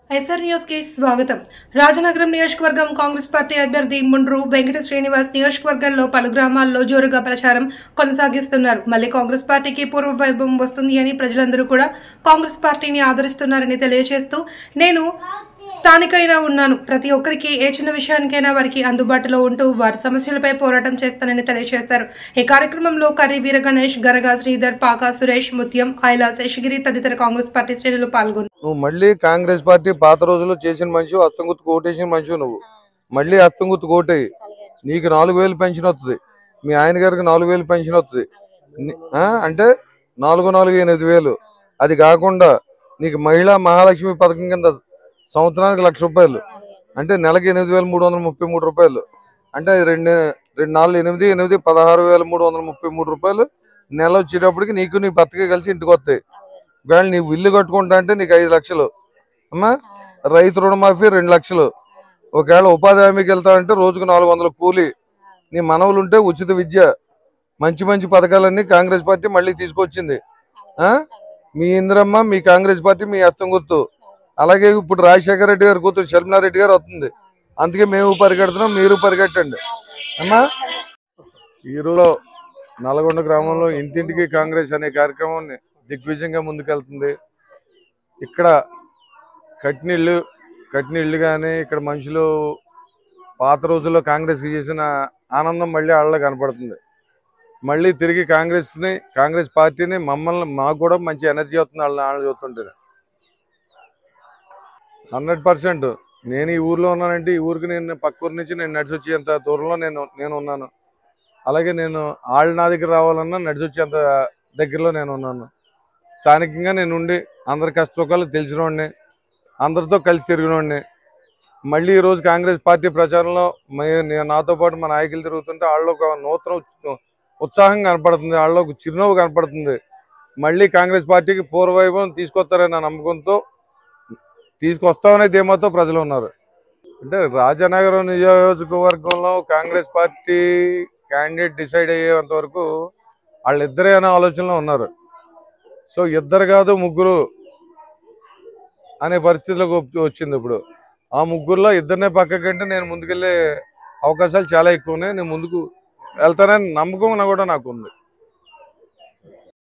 SR news కి స్వాగతం. రాజనగరం నియోజకవర్గం కాంగ్రెస్ పార్టీ అభ్యర్థి ముండ్రు వెంకట శ్రీనివాస్ నియోజకవర్గంలో పలు గ్రామాల్లో జోరుగా ప్రచారం కొనసాగిస్తున్నారు. మళ్ళీ కాంగ్రెస్ పార్టీకి పూర్వ వైభవం వస్తుంది అని ప్రజలందరూ కూడా కాంగ్రెస్ పార్టీని ఆదరిస్తున్నారని తెలియజేస్తూ, నేను స్థానికైనా ఉన్నాను, ప్రతి ఒక్కరికి ఏ చిన్న విషయానికైనా వారికి అందుబాటులో ఉంటూ వారి సమస్యలపై పోరాటం చేస్తానని తెలియజేశారు. ఈ కార్యక్రమంలో కర్రీ వీర గణేష్, గరగా శ్రీధర్, పాకా సురేష్, ముత్యం, ఐలా శేషగిరి తదితర కాంగ్రెస్ పార్టీ శ్రేణులు పాల్గొన్నారు. నువ్వు మళ్ళీ కాంగ్రెస్ పార్టీ పాత రోజుల్లో చేసిన మనిషి, అస్తంగుత్తు కోటేసిన మనిషి, నువ్వు మళ్ళీ అస్తంగుత్తు కోటేయి. నీకు 4000 పెన్షన్ వస్తుంది, మీ ఆయన గారికి 4000 పెన్షన్ వస్తుంది. అంటే 4 8,000. అది కాకుండా నీకు మహిళా మహాలక్ష్మి పథకం కింద సంవత్సరానికి 1,00,000 రూపాయలు, అంటే నెలకి 8,333 రూపాయలు. అంటే 2 4 8 8 16,333 రూపాయలు నెల వచ్చేటప్పటికి నీకు నీ భర్తకి కలిసి ఇంటికి వస్తాయి. ఒకవేళ నీవు ఇల్లు కట్టుకుంటా అంటే నీకు 5 లక్షలు అమ్మా. రైతు రుణమాఫీ 2 లక్షలు. ఒకవేళ ఉపాధి హామీకి వెళ్తావంటే రోజుకు 400 కూలి. నీ మనవులు ఉంటే ఉచిత విద్య. మంచి మంచి పథకాలన్నీ కాంగ్రెస్ పార్టీ మళ్ళీ తీసుకొచ్చింది. మీ ఇందిరమ్మ, మీ కాంగ్రెస్ పార్టీ, మీ అస్తం గుర్తు. అలాగే ఇప్పుడు రాజశేఖర రెడ్డి గారు కూతురు షర్మిలారెడ్డి గారు వస్తుంది. అందుకే మేము పరిగెడుతున్నాం, మీరు పరిగెట్టండి అమ్మా. ఈరోజు నల్గొండ గ్రామంలో ఇంటింటికి కాంగ్రెస్ అనే కార్యక్రమాన్ని దిగ్విజయంగా ముందుకెళ్తుంది. ఇక్కడ కట్టిన ఇళ్ళు కానీ ఇక్కడ మనుషులు పాత రోజుల్లో కాంగ్రెస్ చేసిన ఆనందం మళ్ళీ వాళ్ళలో కనపడుతుంది. మళ్ళీ తిరిగి కాంగ్రెస్ పార్టీని మాకు కూడా మంచి ఎనర్జీ వస్తుంది వాళ్ళు చూస్తుంటే. 100% నేను ఈ ఊర్లో ఉన్నానంటే ఈ ఊరికి నేను పక్క ఊరి నుంచి నేను నడిచి వచ్చేంత దూరంలో నేను ఉన్నాను. అలాగే నేను వాళ్ళు నా దగ్గర రావాలన్నా నడిచి వచ్చేంత దగ్గరలో నేను ఉన్నాను. స్థానికంగా నేను ఉండి అందరి కష్ట సుఖాలు తెలిసినోడిని, అందరితో కలిసి తిరిగినోడిని. మళ్ళీ ఈరోజు కాంగ్రెస్ పార్టీ ప్రచారంలో నాతో పాటు మా నాయకులు తిరుగుతుంటే వాళ్ళలో ఒక నూతన ఉత్సాహం కనపడుతుంది, వాళ్ళలో ఒక చిరునవ్వు కనపడుతుంది. మళ్ళీ కాంగ్రెస్ పార్టీకి పూర్వవైభవం తీసుకొస్తారన్న నమ్మకంతో, తీసుకొస్తామనే ధీమాతో ప్రజలు ఉన్నారు. అంటే రాజనగరం నియోజకవర్గంలో కాంగ్రెస్ పార్టీ క్యాండిడేట్ డిసైడ్ అయ్యేంత వరకు వాళ్ళిద్దరే అనే ఆలోచనలో ఉన్నారు. సో ఇద్దరు కాదు ముగ్గురు అనే పరిస్థితిలోకి వచ్చింది. ఇప్పుడు ఆ ముగ్గురులో ఇద్దరినే పక్కకంటే నేను ముందుకెళ్ళే అవకాశాలు చాలా ఎక్కువ ఉన్నాయి. నేను ముందుకు వెళ్తానని నమ్మకం కూడా నాకు ఉంది.